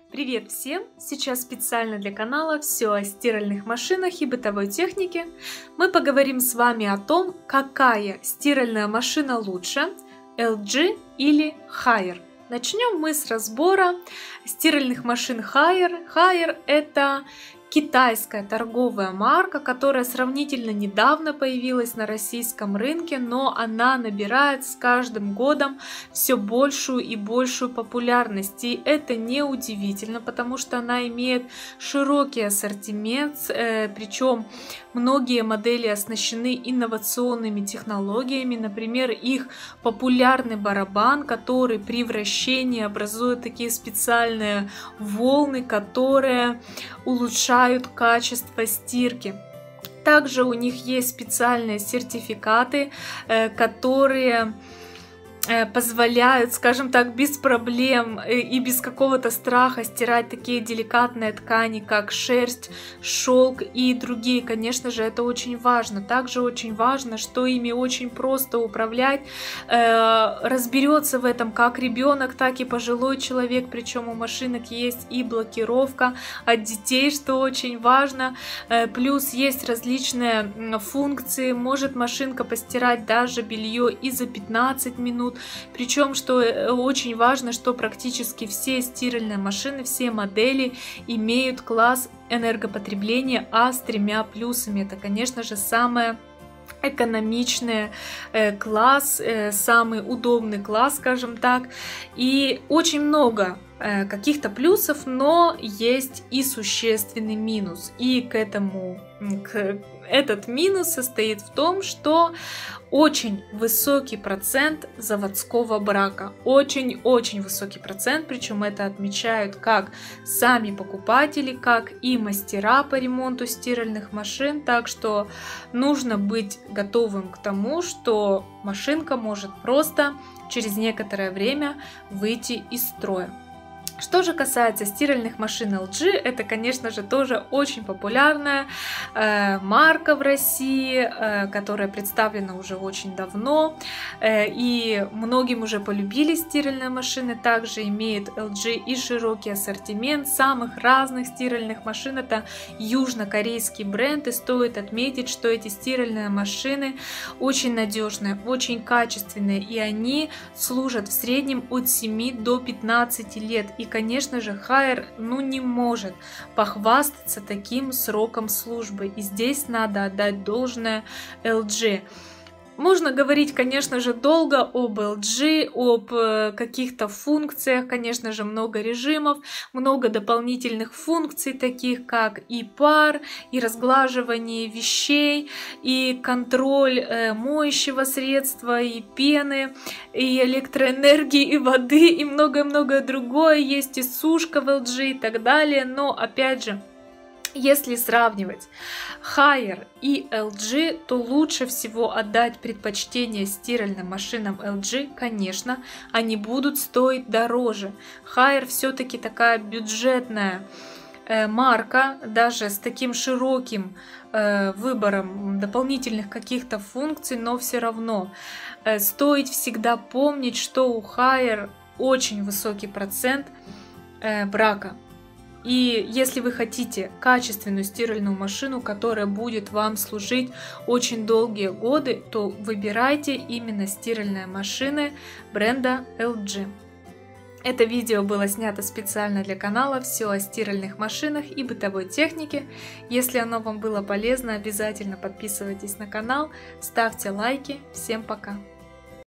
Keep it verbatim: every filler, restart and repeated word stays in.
Привет всем! Сейчас специально для канала все о стиральных машинах и бытовой технике. Мы поговорим с вами о том, какая стиральная машина лучше, эл джи или Haier. Начнем мы с разбора стиральных машин Haier. Haier — это китайская торговая марка, которая сравнительно недавно появилась на российском рынке, но она набирает с каждым годом все большую и большую популярность. И это неудивительно, потому что она имеет широкий ассортимент, э, причем многие модели оснащены инновационными технологиями. Например, их популярный барабан, который при вращении образует такие специальные волны, которые улучшают качество стирки. Также у них есть специальные сертификаты, которые позволяют, скажем так, без проблем и без какого-то страха стирать такие деликатные ткани, как шерсть, шелк и другие. Конечно же, это очень важно. Также очень важно, что ими очень просто управлять. Разберется в этом как ребенок, так и пожилой человек. Причем у машинок есть и блокировка от детей, что очень важно. Плюс есть различные функции. Может машинка постирать даже белье и за пятнадцать минут. Причем, что очень важно, что практически все стиральные машины, все модели имеют класс энергопотребления А с тремя плюсами. Это, конечно же, самое экономичный э, класс, э, самый удобный класс, скажем так. И очень много э, каких-то плюсов, но есть и существенный минус. И к этому, к, этот минус состоит в том, что очень высокий процент заводского брака. Очень-очень высокий процент, причем это отмечают как сами покупатели, как и мастера по ремонту стиральных машин. Так что нужно быть готовым к тому, что машинка может просто через некоторое время выйти из строя. Что же касается стиральных машин эл джи, это, конечно же, тоже очень популярная э, марка в России, э, которая представлена уже очень давно, э, и многим уже полюбились стиральные машины. Также имеет эл джи и широкий ассортимент самых разных стиральных машин. Это южнокорейский бренд, и стоит отметить, что эти стиральные машины очень надежные, очень качественные, и они служат в среднем от семи до пятнадцати лет. И конечно же, Haier ну не может похвастаться таким сроком службы. И здесь надо отдать должное эл джи. Можно говорить, конечно же, долго об эл джи, об каких-то функциях, конечно же, много режимов, много дополнительных функций, таких как и пар, и разглаживание вещей, и контроль э, моющего средства, и пены, и электроэнергии, и воды, и многое-многое другое. Есть и сушка в эл джи и так далее, но, опять же, если сравнивать Haier и эл джи, то лучше всего отдать предпочтение стиральным машинам эл джи. Конечно, они будут стоить дороже. Haier все-таки такая бюджетная э, марка, даже с таким широким э, выбором дополнительных каких-то функций, но все равно э, стоит всегда помнить, что у Haier очень высокий процент э, брака. И если вы хотите качественную стиральную машину, которая будет вам служить очень долгие годы, то выбирайте именно стиральные машины бренда эл джи. Это видео было снято специально для канала «Все о стиральных машинах и бытовой технике». Если оно вам было полезно, обязательно подписывайтесь на канал, ставьте лайки. Всем пока!